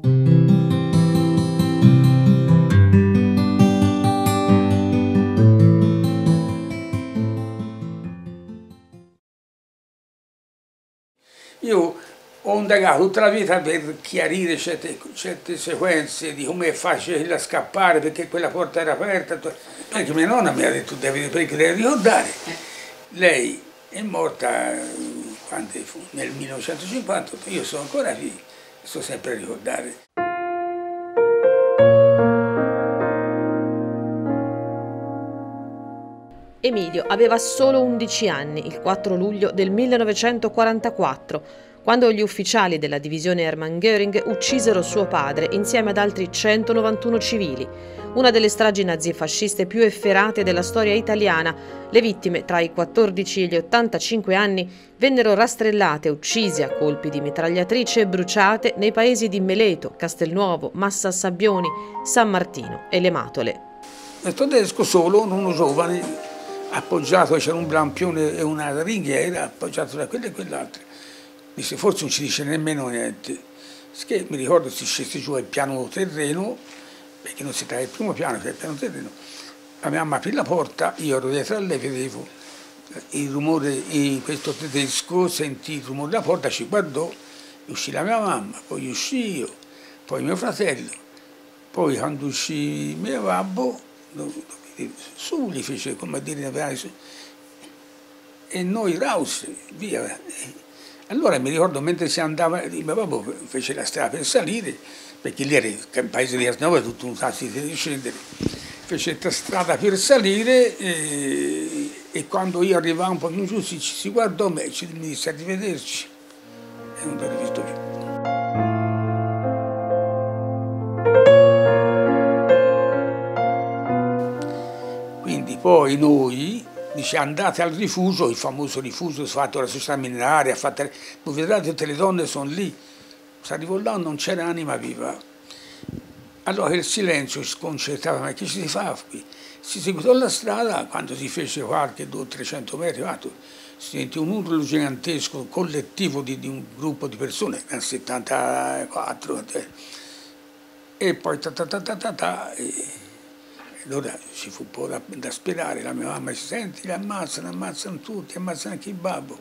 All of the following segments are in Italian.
Io ho indagato tutta la vita per chiarire certe sequenze di come è facile da scappare, perché quella porta era aperta, perché mia nonna mi ha detto perché devi ricordare. Lei è morta quando fu, nel 1950, io sono ancora lì, sto sempre a ricordare. Emilio aveva solo 11 anni il 4 luglio del 1944, quando gli ufficiali della divisione Hermann Göring uccisero suo padre insieme ad altri 191 civili, una delle stragi nazifasciste più efferate della storia italiana. Le vittime, tra i 14 e gli 85 anni, vennero rastrellate, uccise a colpi di mitragliatrice e bruciate nei paesi di Meleto, Castelnuovo, Massa Sabbioni, San Martino e Le Matole. Il tedesco solo, uno giovane, appoggiato, c'era un lampione e una ringhiera, appoggiato da quella e quell'altra. Disse, forse non ci dice nemmeno niente. Che mi ricordo si scese giù al piano terreno, perché non si tratta del primo piano, che è il piano terreno. La mia mamma aprì la porta, io ero dietro a lei, vedevo il rumore in questo tedesco, sentì il rumore della porta, ci guardò, uscì la mia mamma, poi uscì io, poi mio fratello, poi quando uscì mio babbo, su gli fece come a dire, e noi raus, via. Allora mi ricordo mentre si andava, mio babbo fece la strada per salire, perché lì era il paese di Castelnuovo, tutto un tasso di scendere, fece la strada per salire e quando io arrivavo un po' più giù si guardò me, mi disse arrivederci e non l'ho rivisto più. Quindi poi noi dice andate al rifugio, il famoso rifugio fatto dalla società mineraria, voi vedrete tutte le donne sono lì. Si arrivò là, non c'era anima viva. Allora il silenzio sconcertava, ma che ci si fa qui? Si seguitò la strada, quando si fece qualche 200-300 metri, si sentì un urlo gigantesco, collettivo di un gruppo di persone, nel 74, e poi allora ci fu un po' da sperare, la mia mamma si sente, li ammazzano tutti, ammazzano anche il babbo.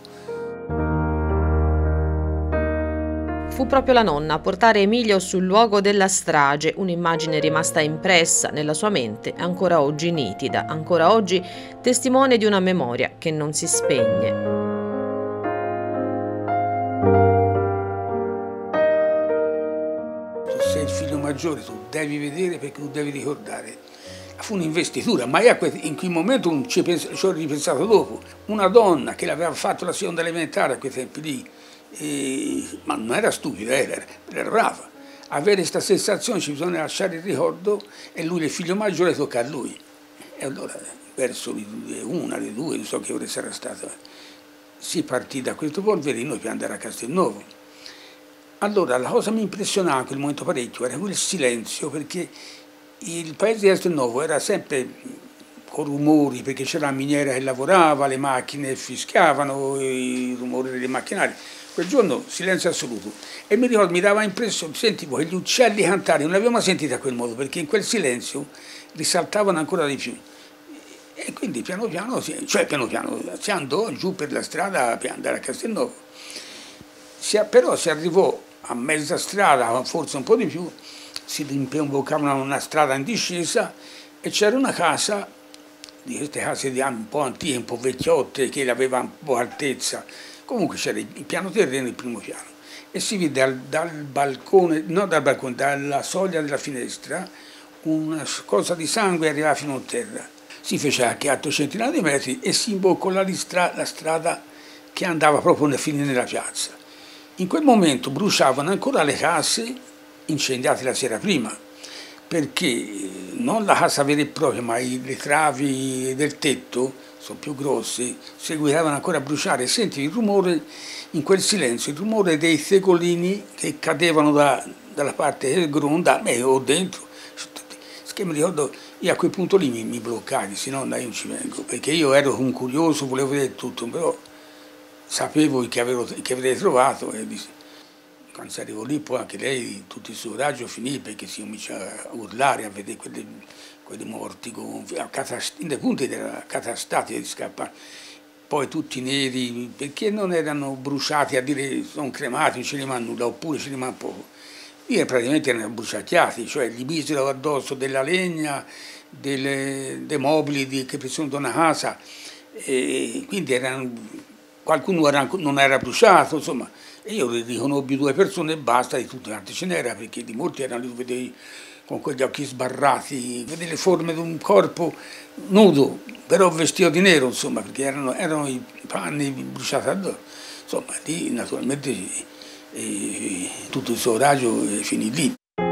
Fu proprio la nonna a portare Emilio sul luogo della strage, un'immagine rimasta impressa nella sua mente, ancora oggi nitida, ancora oggi testimone di una memoria che non si spegne. Tu sei il figlio maggiore, tu devi vedere perché tu devi ricordare. Fu un'investitura, ma io in quel momento non ci ho ripensato dopo. Una donna che l'aveva fatto la seconda elementare a quei tempi lì, ma non era stupida, era brava. Avere questa sensazione ci bisogna lasciare il ricordo e lui, il figlio maggiore, tocca a lui. E allora, verso una, le due, non so che ore sarà stata, si partì da questo polverino per andare a Castelnuovo. Allora, la cosa mi impressionava in quel momento parecchio era quel silenzio, perché il paese di Castelnuovo era sempre con rumori, perché c'era la miniera che lavorava, le macchine fischiavano, i rumori dei macchinari. Quel giorno silenzio assoluto. E mi ricordo, mi dava impressione, sentivo che gli uccelli cantare, non li avevo mai sentiti a quel modo, perché in quel silenzio risaltavano ancora di più. E quindi piano piano si andò giù per la strada per andare a Castelnuovo. Però si arrivò a mezza strada, forse un po' di più, si imboccava una strada in discesa e c'era una casa, di queste case un po' antiche, un po' vecchiotte, che aveva un po' altezza. Comunque c'era il piano terreno e il primo piano. E si vide dal balcone, non dal balcone, dalla soglia della finestra, una cosa di sangue arrivava fino a terra. Si fece anche 800 di metri e si imboccò la strada che andava proprio a finire nella piazza. In quel momento bruciavano ancora le case incendiate la sera prima, perché non la casa vera e propria, ma le travi del tetto, sono più grossi, seguivano ancora a bruciare e senti il rumore, in quel silenzio, il rumore dei tegolini che cadevano dalla parte del gronda, o dentro. Che mi ricordo, io a quel punto lì mi bloccai, se no io non ci vengo, perché io ero un curioso, volevo vedere tutto, però sapevo che avrei trovato e quando si arrivò lì poi anche lei, tutto il suo coraggio finì perché si cominciò a urlare, a vedere quelli morti, in punti era catastatico di scappare. Poi tutti neri, perché non erano bruciati, a dire sono cremati, non ce ne rimane nulla, oppure ce ne rimane poco. Lì praticamente erano bruciacchiati, cioè gli misero addosso della legna, dei mobili che sono una casa, e quindi qualcuno non era bruciato, insomma. E io riconobbi 2 persone e basta, di tutti quanti ce n'era, perché di molti erano lì, vedevi, con quegli occhi sbarrati, vedevi le forme di un corpo nudo, però vestito di nero, insomma, perché erano i panni bruciati addosso. Insomma, lì naturalmente tutto il suo coraggio finì lì.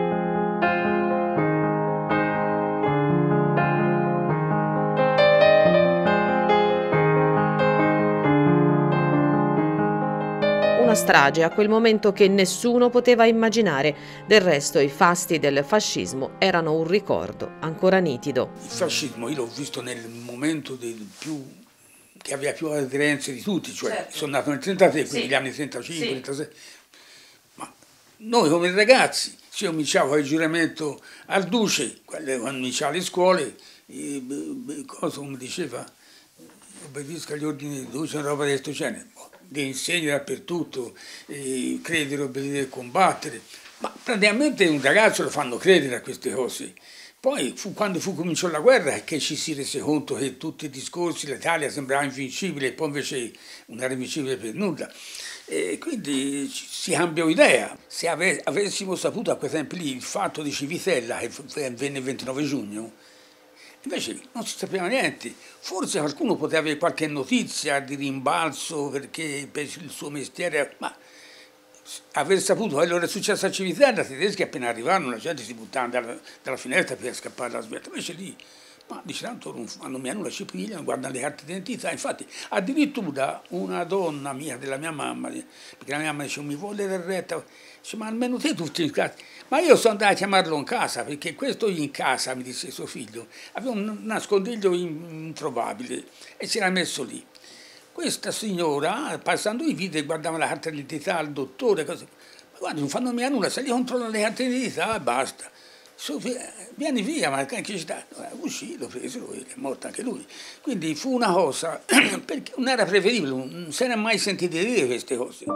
Una strage a quel momento che nessuno poteva immaginare. Del resto i fasti del fascismo erano un ricordo ancora nitido. Il fascismo io l'ho visto nel momento che aveva più aderenze di tutti, cioè certo. Sono nato nel 1933, quindi gli anni 35, 36. Ma noi come ragazzi si cominciava il giuramento al duce, quando cominciava le scuole, cosa come diceva, obbedisca agli ordini del duce, una roba di questo genere. Li insegna dappertutto, credere, obbedire e combattere, ma praticamente un ragazzo lo fanno credere a queste cose. Poi quando cominciò la guerra è che ci si rese conto che tutti i discorsi, l'Italia sembrava invincibile e poi invece non era invincibile per nulla. E quindi si cambiò idea. Se avessimo saputo a quei tempi lì il fatto di Civitella, che venne il 29 giugno, invece non si sapeva niente, forse qualcuno poteva avere qualche notizia di rimbalzo perché per il suo mestiere, ma aver saputo quello che è successo a Civitella, i tedeschi appena arrivarono la gente si buttava dalla finestra per scappare dalla svelta, invece lì, ma dice tanto non fanno mia nulla, ci pigliano, guardano le carte d'identità, infatti addirittura una donna mia, della mia mamma, perché la mia mamma dice mi vuole la retta, dice ma almeno te tutti in casa. Ma io sono andato a chiamarlo in casa, perché questo in casa, mi disse suo figlio, aveva un nascondiglio introvabile e si era messo lì. Questa signora, passando i video, guardava la carta d'identità al dottore, così. Ma guarda, non fanno mica nulla, se li controllano le carte d'identità e basta. Vieni via, ma che ci sta? Uscì, lo presero, è morto anche lui. Quindi fu una cosa, perché non era prevedibile, non se ne è mai sentito dire queste cose.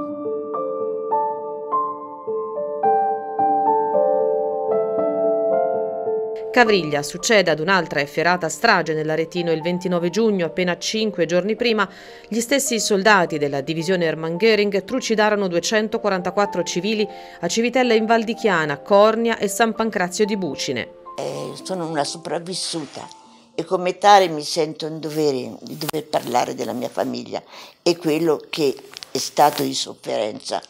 Cavriglia succede ad un'altra efferata strage nell'Aretino il 29 giugno, appena 5 giorni prima, gli stessi soldati della divisione Hermann Göring trucidarono 244 civili a Civitella in Val di Chiana, Cornia e San Pancrazio di Bucine. Sono una sopravvissuta e come tale mi sento in dovere di dover parlare della mia famiglia e quello che è stato di sofferenza.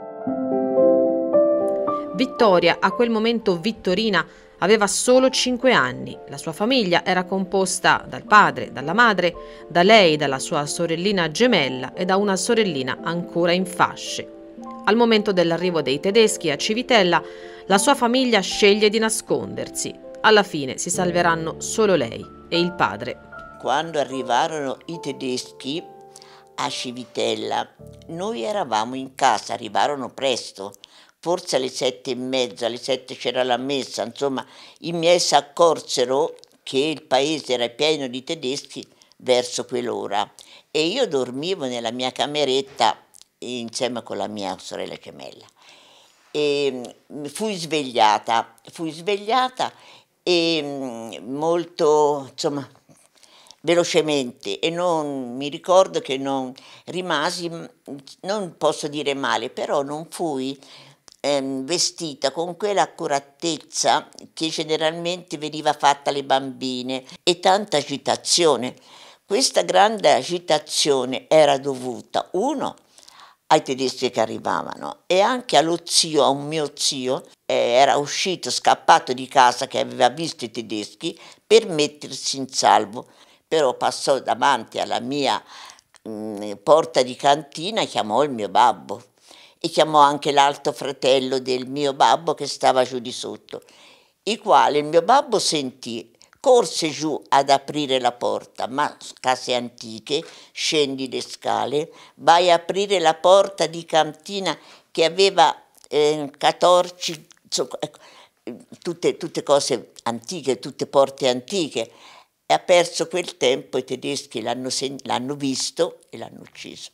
Vittoria, a quel momento Vittorina, aveva solo 5 anni. La sua famiglia era composta dal padre, dalla madre, da lei, dalla sua sorellina gemella e da una sorellina ancora in fasce. Al momento dell'arrivo dei tedeschi a Civitella, la sua famiglia sceglie di nascondersi. Alla fine si salveranno solo lei e il padre. Quando arrivarono i tedeschi a Civitella, noi eravamo in casa, arrivarono presto. Forse alle 7:30, alle 7 c'era la messa, insomma i miei si accorsero che il paese era pieno di tedeschi verso quell'ora e io dormivo nella mia cameretta insieme con la mia sorella gemella e fui svegliata e molto, insomma, velocemente e non mi ricordo che non rimasi, non posso dire male, però non fui vestita con quell'accuratezza che generalmente veniva fatta alle bambine e tanta agitazione. Questa grande agitazione era dovuta, uno, ai tedeschi che arrivavano e anche allo zio, a un mio zio, era uscito, scappato di casa che aveva visto i tedeschi per mettersi in salvo, però passò davanti alla mia porta di cantina e chiamò il mio babbo. E chiamò anche l'altro fratello del mio babbo che stava giù di sotto, il quale il mio babbo sentì, corse giù ad aprire la porta, ma case antiche, scendi le scale, vai a aprire la porta di cantina che aveva catorci, insomma, ecco, tutte cose antiche, tutte porte antiche. E ha perso quel tempo, i tedeschi l'hanno visto e l'hanno ucciso.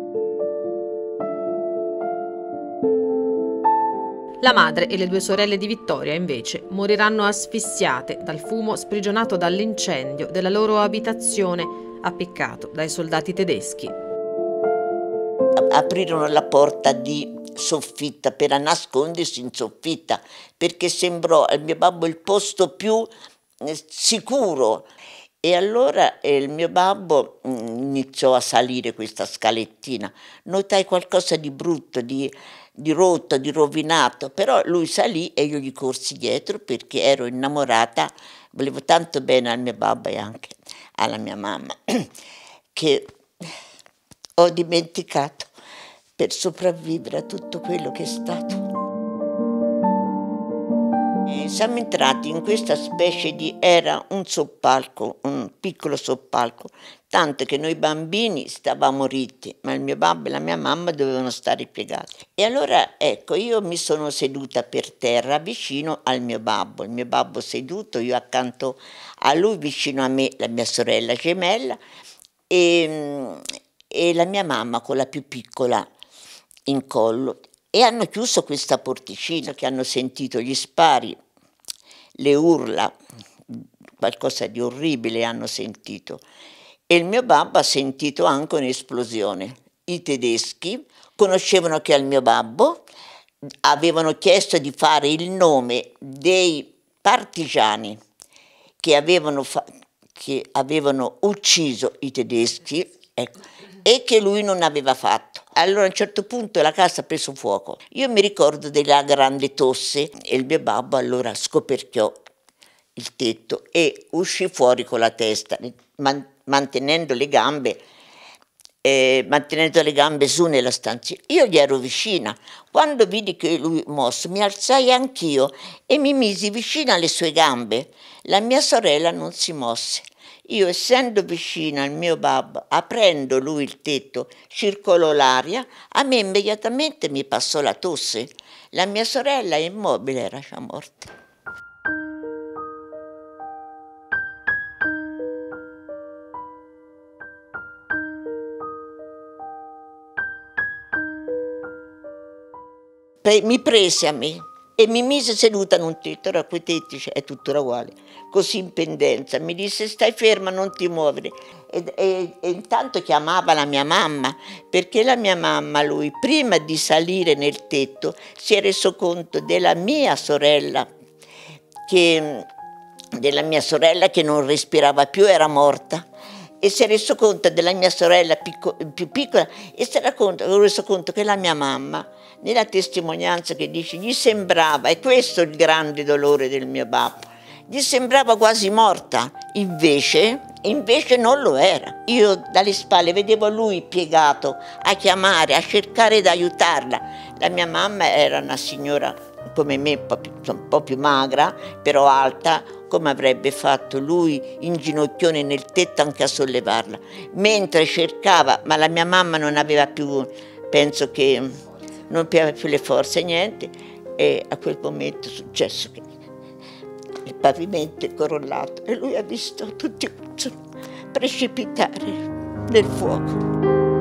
La madre e le 2 sorelle di Vittoria, invece, moriranno asfissiate dal fumo sprigionato dall'incendio della loro abitazione appiccato dai soldati tedeschi. Aprirono la porta di soffitta per nascondersi in soffitta, perché sembrò al mio babbo il posto più sicuro. E allora il mio babbo iniziò a salire questa scalettina. Notai qualcosa di brutto, di rotto, di rovinato, però lui salì e io gli corsi dietro perché ero innamorata, volevo tanto bene al mio babbo e anche alla mia mamma, che ho dimenticato per sopravvivere a tutto quello che è stato. Siamo entrati in questa specie era un soppalco, un piccolo soppalco, tanto che noi bambini stavamo ritti, ma il mio babbo e la mia mamma dovevano stare piegati. E allora, ecco, io mi sono seduta per terra vicino al mio babbo, il mio babbo seduto, io accanto a lui, vicino a me la mia sorella gemella e la mia mamma con la più piccola in collo. E hanno chiuso questa porticina, che hanno sentito gli spari, le urla, qualcosa di orribile hanno sentito. E il mio babbo ha sentito anche un'esplosione. I tedeschi conoscevano che al mio babbo avevano chiesto di fare il nome dei partigiani che avevano ucciso i tedeschi, ecco, e che lui non aveva fatto. Allora a un certo punto la casa ha preso fuoco. Io mi ricordo della grande tosse e il mio babbo allora scoperchiò il tetto e uscì fuori con la testa, mantenendo le gambe su nella stanza. Io gli ero vicina. Quando vidi che lui mosso, mi alzai anch'io e mi misi vicina alle sue gambe. La mia sorella non si mosse. Io, essendo vicina al mio babbo, aprendo lui il tetto, circolò l'aria, a me immediatamente mi passò la tosse. La mia sorella immobile era già morta. Mi prese a me e mi mise seduta in un tetto, ora quei tetti è tuttora uguale, così in pendenza, mi disse stai ferma, non ti muovere, e intanto chiamava la mia mamma, perché la mia mamma, lui, prima di salire nel tetto, si è reso conto della mia sorella che non respirava più, era morta. E si è reso conto della mia sorella più piccola e si era reso conto che la mia mamma, nella testimonianza che dice, gli sembrava, e questo è il grande dolore del mio babbo, gli sembrava quasi morta, invece non lo era. Io dalle spalle vedevo lui piegato a chiamare, a cercare di aiutarla. La mia mamma era una signora come me, un po' più magra, però alta, come avrebbe fatto lui in ginocchione nel tetto anche a sollevarla, mentre cercava, ma la mia mamma non aveva più, penso che non aveva più le forze, niente, e a quel momento è successo che il pavimento è crollato e lui ha visto tutti precipitare nel fuoco.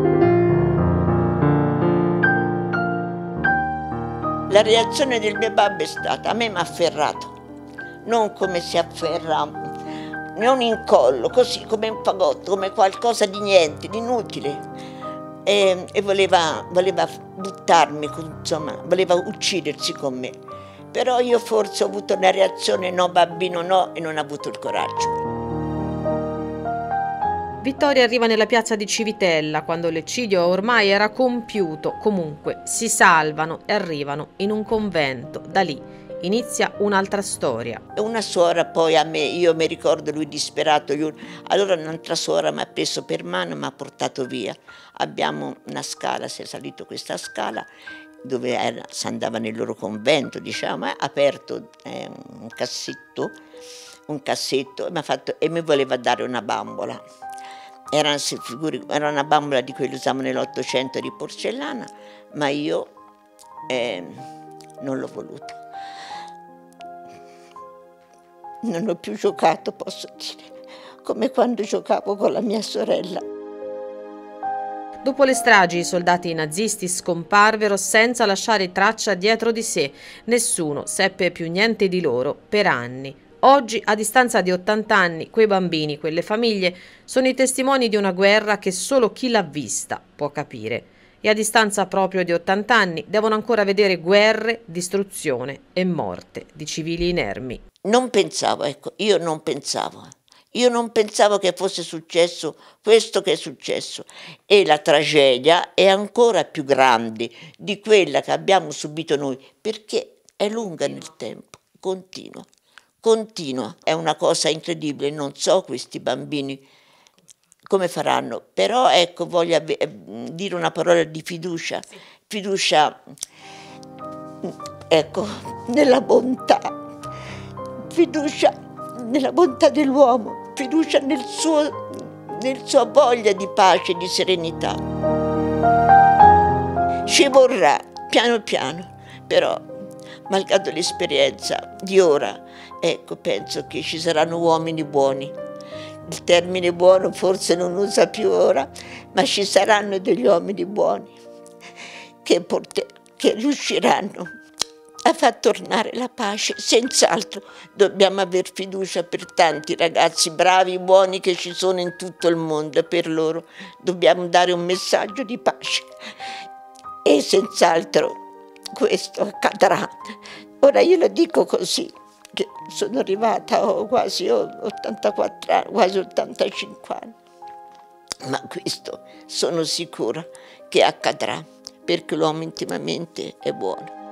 La reazione del mio babbo è stata, a me mi ha afferrato, non come si afferra, non in collo, così come un fagotto, come qualcosa di niente, di inutile. E voleva buttarmi, insomma, voleva uccidersi con me. Però io forse ho avuto una reazione no bambino no e non ho avuto il coraggio. Vittoria arriva nella piazza di Civitella quando l'eccidio ormai era compiuto. Comunque si salvano e arrivano in un convento. Da lì inizia un'altra storia. Una suora poi a me, io mi ricordo lui disperato, allora un'altra suora mi ha preso per mano e mi ha portato via. Abbiamo una scala, si è salito questa scala dove si andava nel loro convento, diciamo, ha aperto un cassetto e mi voleva dare una bambola. Era una bambola di quelle usavano nell'Ottocento di porcellana, ma io non l'ho voluta. Non ho più giocato, posso dire, come quando giocavo con la mia sorella. Dopo le stragi i soldati nazisti scomparvero senza lasciare traccia dietro di sé. Nessuno seppe più niente di loro per anni. Oggi, a distanza di 80 anni, quei bambini, quelle famiglie, sono i testimoni di una guerra che solo chi l'ha vista può capire. E a distanza proprio di 80 anni devono ancora vedere guerre, distruzione e morte di civili inermi. Non pensavo, ecco, io non pensavo che fosse successo questo che è successo, e la tragedia è ancora più grande di quella che abbiamo subito noi, perché è lunga nel tempo, continua, è una cosa incredibile. Non so questi bambini come faranno, però ecco, voglio dire una parola di fiducia, ecco, nella bontà, fiducia nella bontà dell'uomo, fiducia nel sua voglia di pace e di serenità. Ci vorrà piano piano, però malgrado l'esperienza di ora, ecco, penso che ci saranno uomini buoni. Il termine buono forse non usa più ora, ma ci saranno degli uomini buoni che riusciranno a far tornare la pace. Senz'altro dobbiamo aver fiducia per tanti ragazzi bravi, buoni che ci sono in tutto il mondo, e per loro dobbiamo dare un messaggio di pace, e senz'altro questo accadrà. Ora io lo dico così, che sono arrivata a quasi 84 anni, quasi 85 anni, ma questo sono sicura che accadrà, perché l'uomo intimamente è buono.